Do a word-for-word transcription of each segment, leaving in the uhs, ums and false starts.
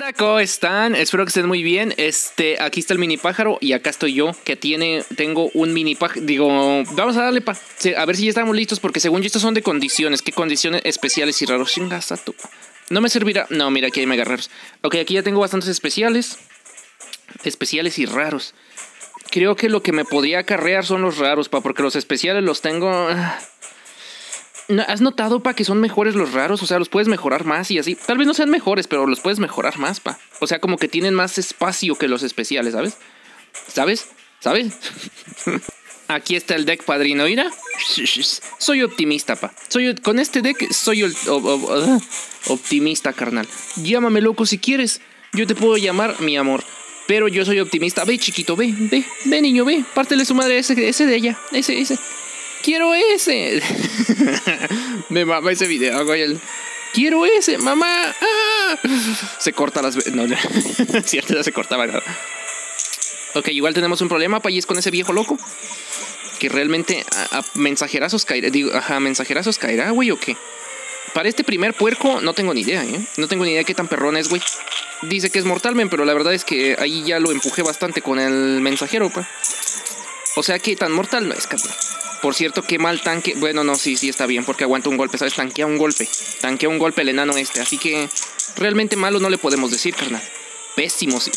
¿Cómo están? Espero que estén muy bien. Este, aquí está el mini pájaro y acá estoy yo, que tiene, tengo un mini pájaro. Digo, vamos a darle pa. A ver si ya estamos listos, porque según yo estos son de condiciones. ¿Qué condiciones especiales y raros? Chingas a tu. No me servirá. No, mira, aquí hay mega raros. Ok, aquí ya tengo bastantes especiales. Especiales y raros. Creo que lo que me podría acarrear son los raros, pa, porque los especiales los tengo. ¿Has notado, pa, que son mejores los raros? O sea, los puedes mejorar más y así. Tal vez no sean mejores, pero los puedes mejorar más, pa. O sea, como que tienen más espacio que los especiales, ¿sabes? ¿Sabes? ¿Sabes? Aquí está el deck, padrino. Mira. Soy optimista, pa. Soy, con este deck soy el, oh, oh, oh, optimista, carnal. Llámame loco si quieres. Yo te puedo llamar mi amor. Pero yo soy optimista. Ve, chiquito, ve, ve, ve, niño, ve. Pártele su madre ese, ese de ella. Ese, ese. Quiero ese. Me mama ese video, güey. Quiero ese, mamá. ¡Ah! Se corta las veces. No, no. Cierto, ya se cortaba nada. Ok, igual tenemos un problema, pa, y es con ese viejo loco. Que realmente a, a mensajerazos caerá. Digo, ajá, mensajerazos caerá, güey, o qué. Para este primer puerco no tengo ni idea, ¿eh? No tengo ni idea de qué tan perrón es, güey. Dice que es mortalmen, pero la verdad es que ahí ya lo empujé bastante con el mensajero, pa. O sea que tan mortal no es, cabrón. Por cierto, qué mal tanque. Bueno, no, sí, sí está bien, porque aguanta un golpe, ¿sabes? Tanquea un golpe. Tanquea un golpe el enano este. Así que realmente malo no le podemos decir, carnal. Pésimo, sí.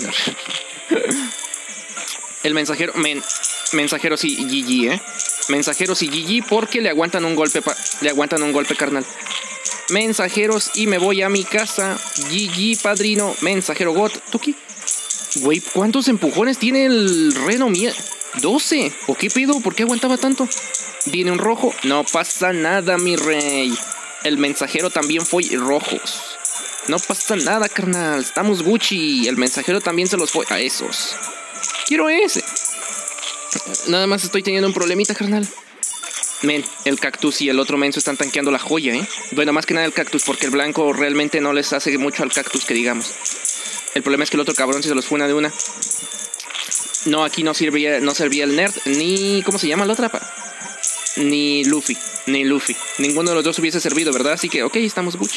El mensajero, men, mensajero sí, G G, ¿eh? Mensajeros y G G porque le aguantan un golpe, pa, le aguantan un golpe, carnal. Mensajeros y me voy a mi casa. G G, padrino. Mensajero God. ¿Tuki? Güey, ¿cuántos empujones tiene el reno mía? doce. ¿O qué pedo? ¿Por qué aguantaba tanto? Viene un rojo. No pasa nada, mi rey. El mensajero también fue rojos. No pasa nada, carnal. Estamos Gucci. El mensajero también se los fue a esos. Quiero ese. Nada más estoy teniendo un problemita, carnal. Men, el cactus y el otro menso están tanqueando la joya, ¿eh? Bueno, más que nada el cactus, porque el blanco realmente no les hace mucho al cactus, que digamos. El problema es que el otro cabrón si se los fue una de una. No, aquí no servía, no servía el nerd, ni... ¿Cómo se llama la otra, pa? Ni Luffy, ni Luffy. Ninguno de los dos hubiese servido, ¿verdad? Así que, ok, estamos Gucci.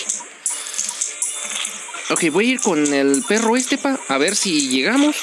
Ok, voy a ir con el perro este, pa. A ver si llegamos.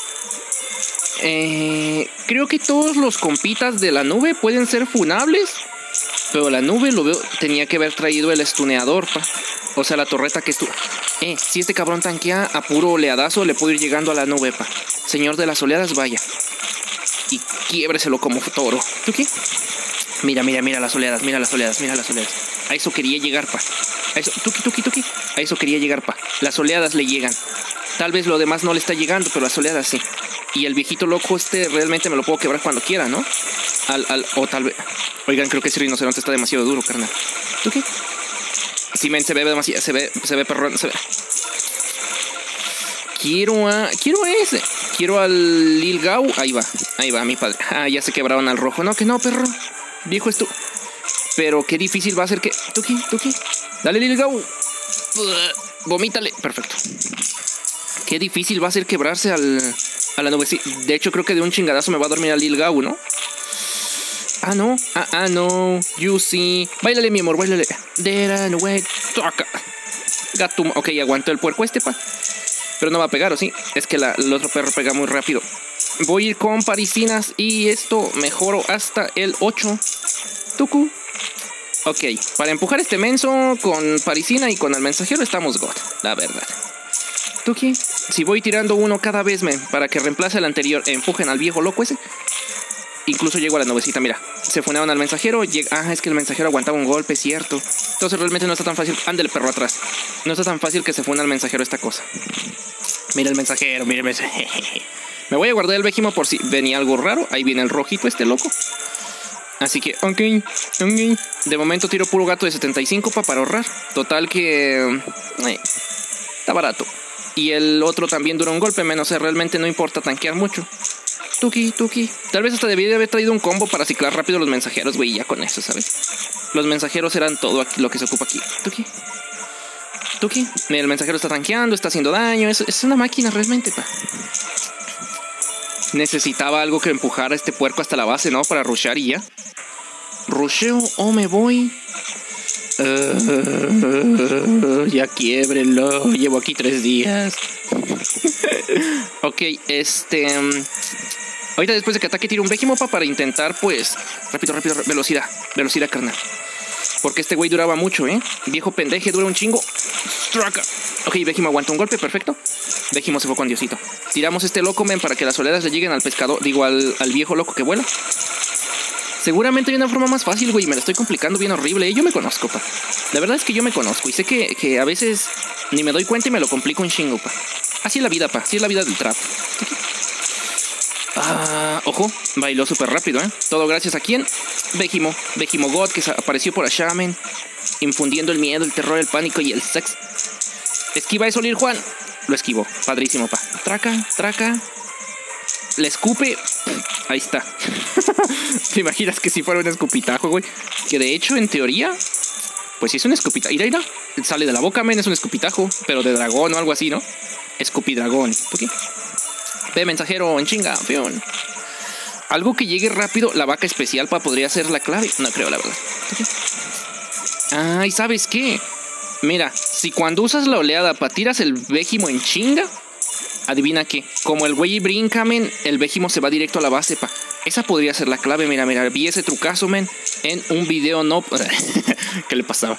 Eh, creo que todos los compitas de la nube pueden ser funables. Pero la nube lo veo... Tenía que haber traído el estuneador, pa. O sea, la torreta que estuvo... Eh, si este cabrón tanquea a puro oleadazo, le puedo ir llegando a la nube, pa. Señor de las oleadas, vaya. Y quiébreselo como toro. ¿Tú qué? Mira, mira, mira las oleadas, mira las oleadas, mira las oleadas. A eso quería llegar, pa. A eso, tuki, tuki, tuki. A eso quería llegar, pa. Las oleadas le llegan. Tal vez lo demás no le está llegando, pero las oleadas sí. Y el viejito loco este realmente me lo puedo quebrar cuando quiera, ¿no? Al, al, o tal vez... Oigan, creo que ese rinoceronte está demasiado duro, carnal. ¿Tú qué? Sí, men, se ve demasiado... Se ve, se ve perrón, se ve... Quiero a... Quiero a ese. Quiero al Lil Gau. Ahí va. Ahí va, mi padre. Ah, ya se quebraron al rojo. No, que no, perro. Viejo esto. Pero qué difícil va a ser que... Tuki, tuki. Dale, Lil Gau. Vomítale. Perfecto. Qué difícil va a ser quebrarse al... A la nube. Sí. De hecho, creo que de un chingadazo me va a dormir al Lil Gau, ¿no? Ah, no. Ah, ah, no. You see. Báilale, mi amor, báilale. There no way. Toca. Gato. Ok, aguanto el puerco este, pa. Pero no va a pegar, ¿o sí? Es que la, el otro perro pega muy rápido. Voy a ir con parisinas y esto mejoro hasta el ocho. Tuku. Ok, para empujar este menso con parisina y con el mensajero estamos God, la verdad. Tuki. Si voy tirando uno cada vez, men, para que reemplace el anterior, empujen al viejo loco ese. Incluso llego a la nubecita, mira. Se funaron al mensajero. Llega... Ah, es que el mensajero aguantaba un golpe, cierto. Entonces realmente no está tan fácil. Ándale, perro, atrás. No está tan fácil que se funa al mensajero esta cosa. Mira el mensajero, mira el mensajero. Me voy a guardar el Vejimo por si venía algo raro. Ahí viene el rojito este loco. Así que, ok, ok. De momento tiro puro gato de setenta y cinco pa, para ahorrar. Total que... Eh, está barato. Y el otro también dura un golpe menos. O sea, realmente no importa tanquear mucho. Tuki, tuki. Tal vez hasta debí de haber traído un combo para ciclar rápido los mensajeros, güey, ya con eso, ¿sabes? Los mensajeros eran todo aquí, lo que se ocupa aquí. Tuki. Tuki. Mira, el mensajero está tanqueando, está haciendo daño. Es, es una máquina realmente, pa. Necesitaba algo que empujara a este puerco hasta la base, ¿no? Para rushear y ya. Rusheo o me voy. Uh, ya quiébrenlo. Llevo aquí tres días. Ok, este... ahorita después de que ataque tiro un Vegimopa para intentar, pues... Rápido, rápido, velocidad. Velocidad, carnal. Porque este güey duraba mucho, ¿eh? Viejo pendeje, dura un chingo. Straka. Ok, Vegimo aguanta un golpe, perfecto. Vegimo se fue con Diosito. Tiramos este loco, men, para que las oleadas le lleguen al pescador. Digo, al, al viejo loco que vuela. Seguramente hay una forma más fácil, güey. Me la estoy complicando bien horrible. Yo me conozco, pa. La verdad es que yo me conozco. Y sé que, que a veces ni me doy cuenta y me lo complico un chingo, pa. Así es la vida, pa. Así es la vida del trap. Ah, ojo, bailó súper rápido, ¿eh? Todo gracias a quién? Vegimo. Vegimo God, que apareció por allá, men. Infundiendo el miedo, el terror, el pánico y el sex. Esquiva eso, Lil Juan. Lo esquivó. Padrísimo, pa. Traca, traca. Le escupe. Ahí está. ¿Te imaginas que si fuera un escupitajo, güey? Que de hecho, en teoría, pues sí es un escupitajo. Mira, mira. Sale de la boca, men, es un escupitajo. Pero de dragón o algo así, ¿no? Escupidragón. ¿Tú qué? Ve, mensajero, en chinga, fión. Algo que llegue rápido, la vaca especial, pa, podría ser la clave. No creo, la verdad. ¿Tú qué? Ay, ¿sabes qué? Mira, si cuando usas la oleada, pa, tiras el Vegimo en chinga, adivina qué, como el güey brinca, men, el Vegimo se va directo a la base, pa. Esa podría ser la clave. Mira, mira, vi ese trucazo, men, en un video no... ¿Qué le pasaba?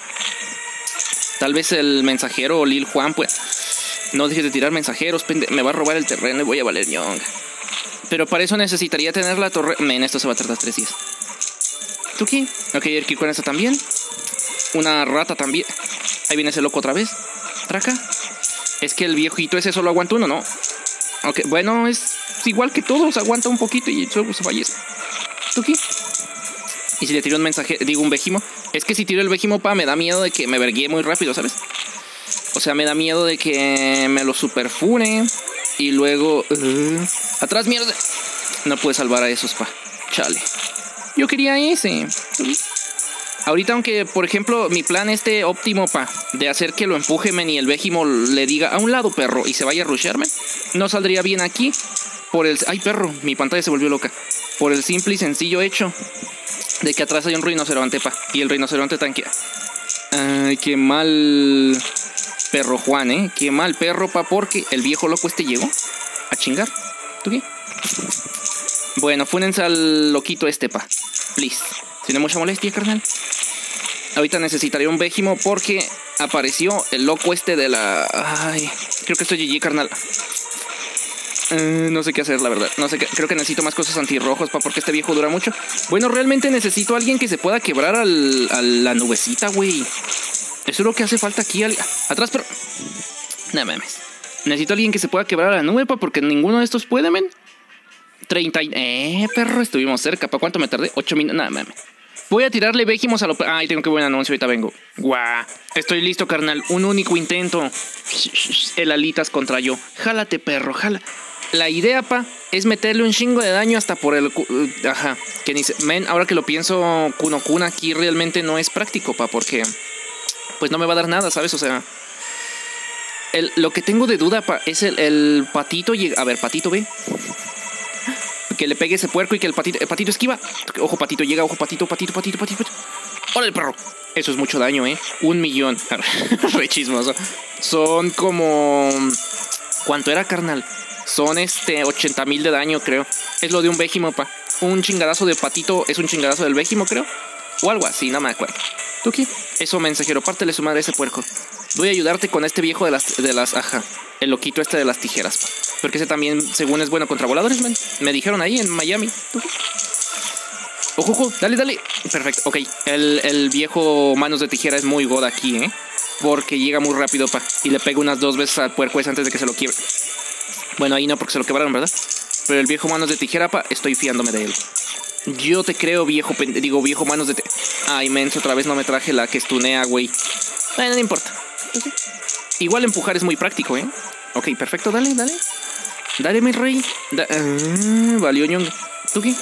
Tal vez el mensajero o Lil Juan, pues... No dejes de tirar mensajeros, pende... me va a robar el terreno y voy a valer ñonga. Pero para eso necesitaría tener la torre... Men, esto se va a tardar tres días. ¿Tú qué? Ok, hay que ir con esta también. Una rata también. Ahí viene ese loco otra vez. Traca. Es que el viejito ese solo aguanta uno, ¿no? Ok, bueno, es igual que todos. Aguanta un poquito y solo se fallece. ¿Tú qué? Y si le tiro un mensaje, digo un Vegimo. Es que si tiro el Vegimo, pa, me da miedo de que me verguee muy rápido, ¿sabes? O sea, me da miedo de que me lo superfune. Y luego... Uh, ¡atrás, mierda! No pude salvar a esos, pa. Chale. Yo quería ese. Ahorita, aunque, por ejemplo, mi plan este óptimo, pa, de hacer que lo empuje, men, y el Vegimo le diga a un lado, perro, y se vaya a rushearme, no saldría bien aquí. Por el... ¡Ay, perro! Mi pantalla se volvió loca. Por el simple y sencillo hecho de que atrás hay un rinoceronte, pa. Y el rinoceronte tanquea. Ay, qué mal... Perro Juan, ¿eh? Qué mal perro, pa, porque el viejo loco este llegó a chingar. ¿Tú qué? Bueno, fúnense al loquito este, pa. Please. Si no hay mucha molestia, carnal. Ahorita necesitaría un Vegimo porque apareció el loco este de la... Ay, creo que estoy G G, carnal. Uh, no sé qué hacer, la verdad. No sé qué. Creo que necesito más cosas antirrojos, pa, porque este viejo dura mucho. Bueno, realmente necesito a alguien que se pueda quebrar al, a la nubecita, güey. Eso es lo que hace falta aquí. Al... Atrás, pero... No mames. Necesito a alguien que se pueda quebrar a la nube, pa, porque ninguno de estos puede, men. treinta... Eh, perro, estuvimos cerca. ¿Para cuánto me tardé? ocho minutos. Nada, mames. Voy a tirarle Vegimos a lo... Ay, tengo que buen anuncio. Ahorita vengo. Guau. Estoy listo, carnal. Un único intento. El alitas contra yo. Jálate, perro, jala. La idea, pa, es meterle un chingo de daño hasta por el... Ajá. Que ni se... Men, ahora que lo pienso, Kuno Kun aquí realmente no es práctico, pa, porque... Pues no me va a dar nada, ¿sabes? O sea... El, lo que tengo de duda, pa, es el, el patito... A ver, patito, ve. Que le pegue ese puerco y que el patito... El patito esquiva. Ojo, patito, llega. Ojo, patito, patito, patito, patito, patito. ¡Órale, perro! Eso es mucho daño, ¿eh? Un millón. Re chismoso. Son como... ¿Cuánto era, carnal? Son este... ochenta mil de daño, creo. Es lo de un Vegimo, pa. Un chingadazo de patito es un chingadazo del Vegimo, creo. O algo así, no me acuerdo. ¿Tú qué? Eso, mensajero, pártele su madre a ese puerco. Voy a ayudarte con este viejo de las... De las ajá. El loquito este de las tijeras, pa. Porque ese también, según es bueno contra voladores, man. Me dijeron ahí en Miami. ¿Tú qué? Ojo, ojo, dale, dale. Perfecto, ok. El, el viejo manos de tijera es muy god aquí, ¿eh? Porque llega muy rápido, pa. Y le pega unas dos veces al puerco ese antes de que se lo quiebre. Bueno, ahí no, porque se lo quebraron, ¿verdad? Pero el viejo manos de tijera, pa, estoy fiándome de él. Yo te creo, viejo pende... Digo, viejo manos de te... Ay, menso, otra vez no me traje la que estunea, güey. Bueno, no importa. Okay. Igual empujar es muy práctico, ¿eh? Ok, perfecto, dale, dale. Dale, mi rey. Da... Uh, valió ñonga. ¿Tú qué?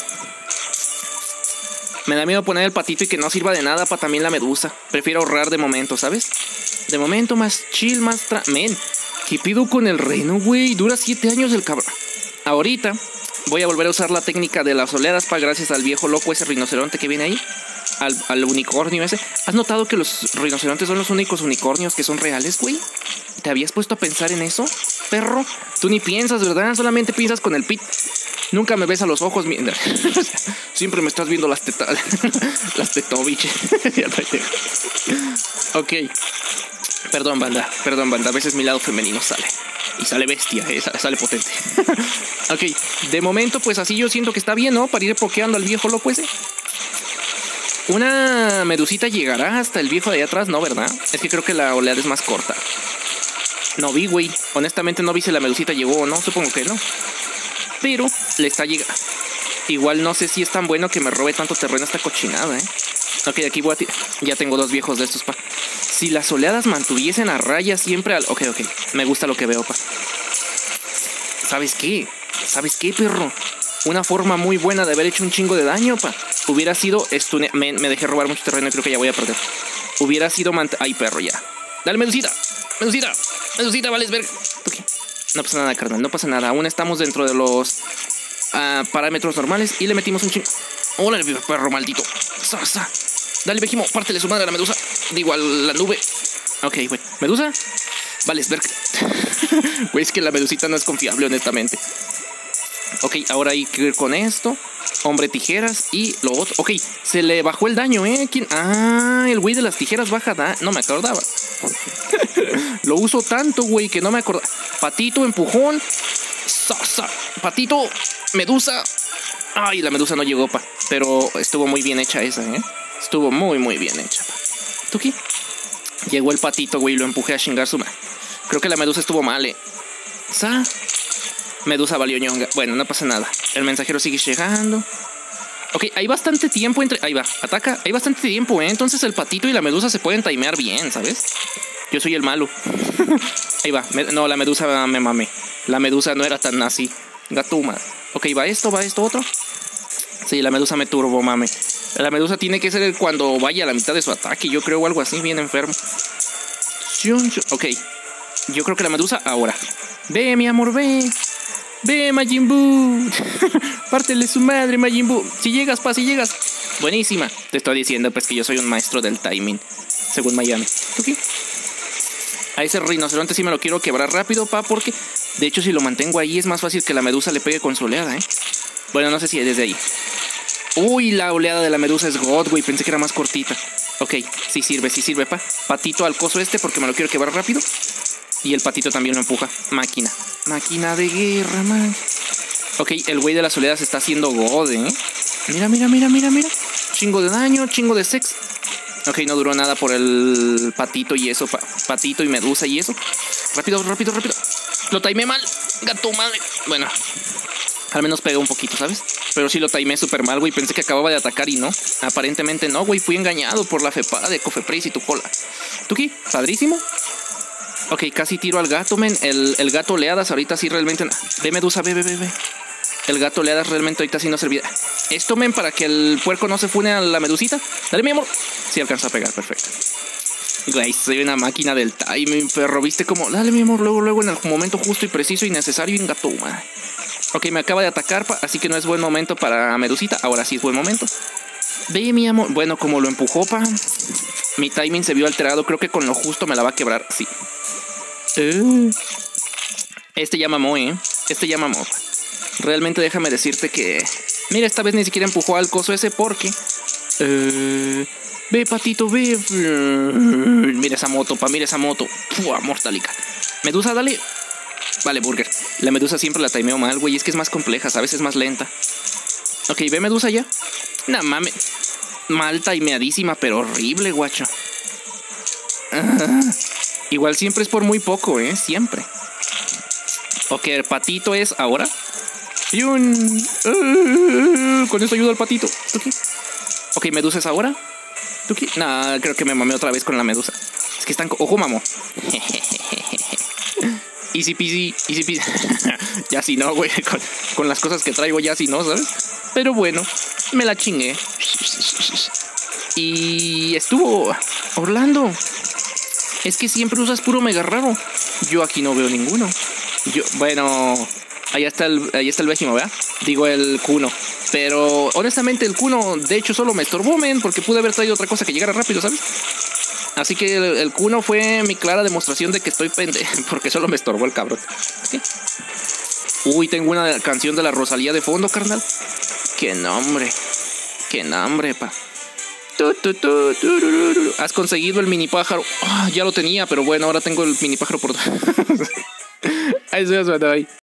Me da miedo poner el patito y que no sirva de nada para también la medusa. Prefiero ahorrar de momento, ¿sabes? De momento más chill, más... Tra... Men, ¿qué pido con el reno, güey? Dura siete años el cabrón. Ahorita voy a volver a usar la técnica de las oleadas, pa, gracias al viejo loco ese rinoceronte que viene ahí. al, al unicornio ese. ¿Has notado que los rinocerontes son los únicos unicornios que son reales, güey? ¿Te habías puesto a pensar en eso, perro? Tú ni piensas, ¿verdad? Solamente piensas con el pit. Nunca me ves a los ojos. Siempre me estás viendo las tetas. Las tetoviches. Ok. Perdón, banda. Perdón, banda. A veces mi lado femenino sale. Y sale bestia, eh, sale potente. Ok. De momento, pues así yo siento que está bien, ¿no? Para ir pokeando al viejo loco ese. Una medusita llegará hasta el viejo de allá atrás, ¿no? ¿Verdad? Es que creo que la oleada es más corta. No vi, güey. Honestamente no vi si la medusita llegó o no. Supongo que no. Pero le está llegando. Igual no sé si es tan bueno que me robe tanto terreno esta cochinada, ¿eh? Ok, aquí voy a tirar. Ya tengo dos viejos de estos, pa. Si las oleadas mantuviesen a raya siempre al... Ok, ok. Me gusta lo que veo, pa. ¿Sabes qué? ¿Sabes qué, perro? Una forma muy buena de haber hecho un chingo de daño, pa. Hubiera sido... Estune... Me, me dejé robar mucho terreno y creo que ya voy a perder. Hubiera sido... Mant... Ay, perro, ya. Dale, medusita. Medusita. Medusita, vales ver. Okay. No pasa nada, carnal. No pasa nada. Aún estamos dentro de los uh, parámetros normales. Y le metimos un chingo. Hola, perro maldito. Sa, sa. Dale, Vejimo. Pártele su madre a la medusa. Digo, a la nube. Ok, güey. ¿Medusa? Vales ver. Güey, es que la medusita no es confiable, honestamente. Ok, ahora hay que ir con esto. Hombre tijeras y lo otro. Ok, se le bajó el daño, ¿eh? ¿Quién? Ah, el güey de las tijeras baja daño. No me acordaba. Lo uso tanto, güey, que no me acordaba. Patito, empujón. Sa, sa. Patito, medusa. Ay, la medusa no llegó, pa. Pero estuvo muy bien hecha esa, ¿eh? Estuvo muy, muy bien hecha, pa. ¿Tuki? Llegó el patito, güey, y lo empujé a chingar su madre. Creo que la medusa estuvo mal, ¿eh? Sa. Medusa valió ñonga. Bueno, no pasa nada. El mensajero sigue llegando. Ok, hay bastante tiempo entre... Ahí va, ataca. Hay bastante tiempo, ¿eh? Entonces el patito y la medusa se pueden timear bien, ¿sabes? Yo soy el malo. Ahí va. Me... No, la medusa me mamé. La medusa no era tan así. Gatuma. Ok, va esto, va esto, otro. Sí, la medusa me turbo, mame. La medusa tiene que ser cuando vaya a la mitad de su ataque. Yo creo algo así, bien enfermo. Ok. Yo creo que la medusa ahora. Ve, mi amor, ve. Ve, Majin Buu. Pártele su madre, Majin Buu. Si llegas, pa, si llegas. Buenísima. Te estoy diciendo, pues, que yo soy un maestro del timing. Según Miami. ¿Okay? A ese rinoceronte sí me lo quiero quebrar rápido, pa, porque... De hecho, si lo mantengo ahí es más fácil que la medusa le pegue con su oleada, ¿eh? Bueno, no sé si es desde ahí. Uy, la oleada de la medusa es God, güey. Pensé que era más cortita. Ok, sí sirve, sí sirve, pa. Patito al coso este porque me lo quiero quebrar rápido. Y el patito también lo empuja. Máquina. Máquina de guerra, man. Ok, el güey de las oleadas está haciendo God, ¿eh? Mira, mira, mira, mira, mira. Chingo de daño, chingo de sex. Ok, no duró nada por el patito y eso. Pa patito y medusa y eso. Rápido, rápido, rápido. Lo timé mal. Gato madre. Bueno, al menos pegó un poquito, ¿sabes? Pero sí lo timé súper mal, güey. Pensé que acababa de atacar y no. Aparentemente no, güey. Fui engañado por la fepada de Cofepris y tu cola. ¿Tuki? Padrísimo. Ok, casi tiro al gato, men. El, el gato oleadas ahorita sí realmente... Ve, medusa, ve, ve, ve, ve. El gato oleadas realmente ahorita sí no servía. Esto, men, para que el puerco no se fune a la medusita. Dale, mi amor. Sí alcanzó a pegar, perfecto. Güey, soy una máquina del timing, perro. ¿Viste cómo? Dale, mi amor, luego, luego, en el momento justo y preciso y necesario y en gato, man. Ok, me acaba de atacar, pa, así que no es buen momento para medusita. Ahora sí es buen momento. Ve, mi amor. Bueno, como lo empujó, pa. Mi timing se vio alterado. Creo que con lo justo me la va a quebrar. Sí. Uh. Este ya mamó, ¿eh? Este ya mamó, pa. Realmente déjame decirte que... Mira, esta vez ni siquiera empujó al coso ese porque... Uh... Ve, patito, ve. Mira esa moto, pa, mira esa moto. Pua, mortalica. Medusa, dale. Vale, burger. La medusa siempre la timeo mal, güey. Es que es más compleja, ¿sabes? Es más lenta. Ok, ve, medusa ya. Nah, mames. Mal timeadísima, pero horrible, guacho. Ah, igual siempre es por muy poco, ¿eh? Siempre. Ok, el patito es ahora. Y un... Uh, con eso ayuda al patito. Okay. Ok, medusa es ahora. ¿Tuki? Nah, creo que me mamé otra vez con la medusa. Es que están... Ojo, mamo. Easy peasy, easy peasy. Ya si no, güey. Con, con las cosas que traigo ya si no, ¿sabes? Pero bueno, me la chingué. Y estuvo... Orlando. Es que siempre usas puro mega raro. Yo aquí no veo ninguno. Yo... Bueno... Ahí está el, ahí está el Vejimo, ¿verdad? Digo, el Kuno. Pero honestamente el Kuno, de hecho, solo me estorbó, men, porque pude haber traído otra cosa que llegara rápido, ¿sabes? Así que el, el Kuno fue mi clara demostración de que estoy pendejo, porque solo me estorbó el cabrón. ¿Sí? Uy, tengo una canción de la Rosalía de fondo, carnal. Qué nombre. Qué nombre, pa. Tu, tu, tu, tu, tu, tu. Has conseguido el mini pájaro. Oh, ya lo tenía, pero bueno, ahora tengo el mini pájaro por... Ahí se va, ahí.